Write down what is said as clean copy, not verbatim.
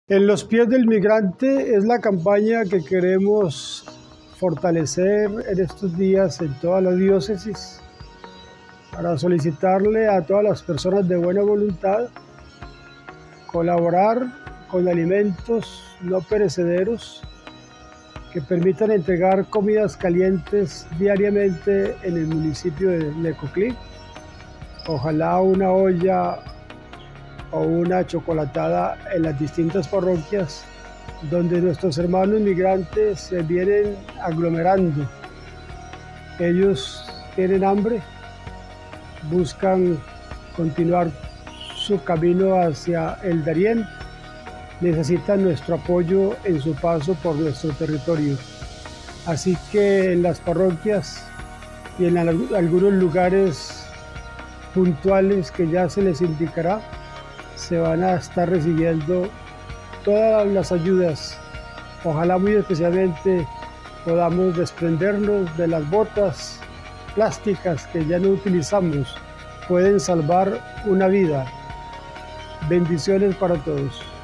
En los pies del migrante es la campaña que queremos fortalecer en estos días en toda la diócesis para solicitarle a todas las personas de buena voluntad colaborar con alimentos no perecederos que permitan entregar comidas calientes diariamente en el municipio de Necoclí. Ojalá una olla o una chocolatada en las distintas parroquias donde nuestros hermanos migrantes se vienen aglomerando. Ellos tienen hambre, buscan continuar su camino hacia el Darién, necesitan nuestro apoyo en su paso por nuestro territorio. Así que en las parroquias y en algunos lugares puntuales que ya se les indicará, se van a estar recibiendo todas las ayudas. Ojalá muy especialmente podamos desprendernos de las botas plásticas que ya no utilizamos. Pueden salvar una vida. Bendiciones para todos.